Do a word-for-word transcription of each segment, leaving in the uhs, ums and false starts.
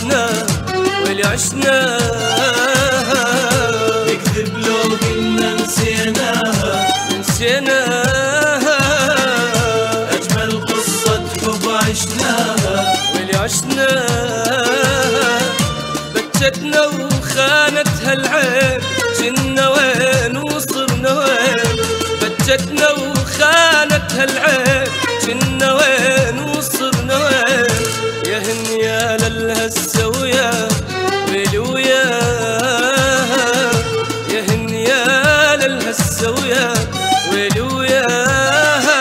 عشناها واللي عشناها. نكذب لو قلنا نسيناها نسيناها. أجمل قصة حب عشناها واللي عشناها. بكتنا وخانتها العين جنا وين وصرنا وين. بكتنا وخانتها العين جنا وين وصرنا وين. يا هنيا للهسه ويا ويلي وياها. يا هنيا للهسه ويا ويلي وياها.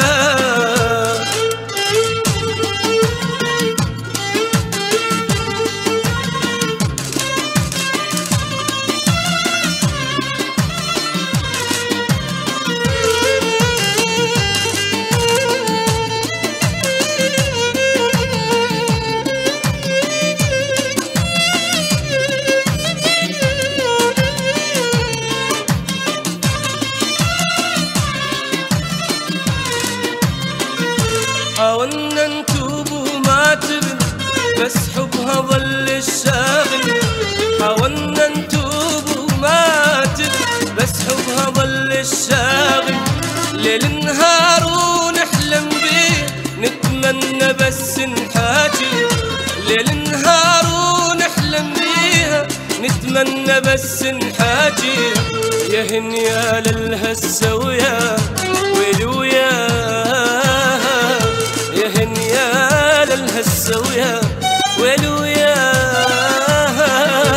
حاولنا نتوب وما تبن بس حبها ظل الشاغل. حاولنا نتوب وما تبن بس حبها ظل الشاغل. ليل نهار ونحلم بيه نتمنى بس نحاجي. ليل نهار ونحلم بيها نتمنى بس نحاجي. يا هنيا للهسه ويا ويلي وياها. يا هنيا للهسه ويا ويلي وياها.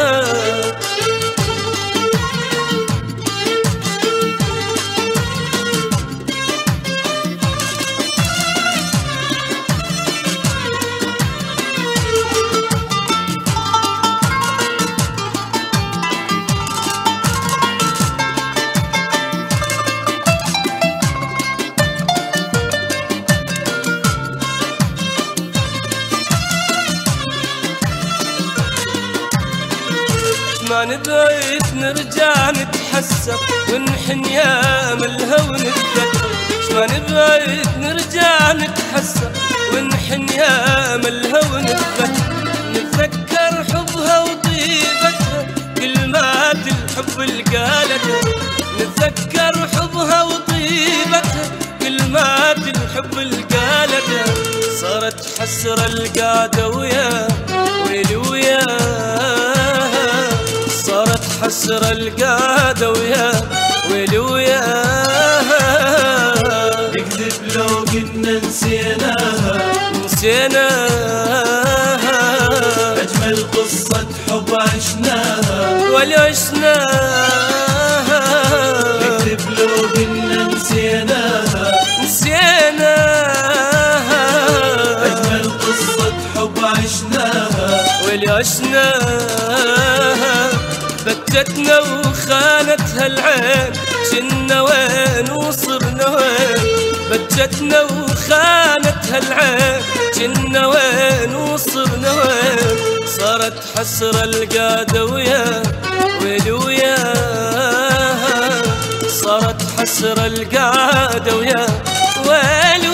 ما نبعد نرجع نتحسر ونحن يا ملها ونتذكر. ما نبعد نرجع نتحسر ونحن يا ملها ونتذكر. نتذكر حبها وطيبتها كلمات الحب اللي قالتها. نتذكر حبها وطيبتها كلمات الحب اللي قالتها. صارت حسرة القعدة ويا ويلي وياها. صارت حسرة القعدة ويا ويلي وياها. نكذب لو قلنا نسيناها نسيناها. أجمل قصة حب عشناها واللي عشناها. نكذب لو قلنا نسيناها نسيناها. أجمل قصة حب عشناها واللي عشناها. بكتنا وخانتها العين جنا وين وصرنا وين. بكتنا وخانتها العين جنا وين وصرنا وين. صارت حسرة القعدة ويا ويلي وياها. صارت حسرة القعدة ويا ويلي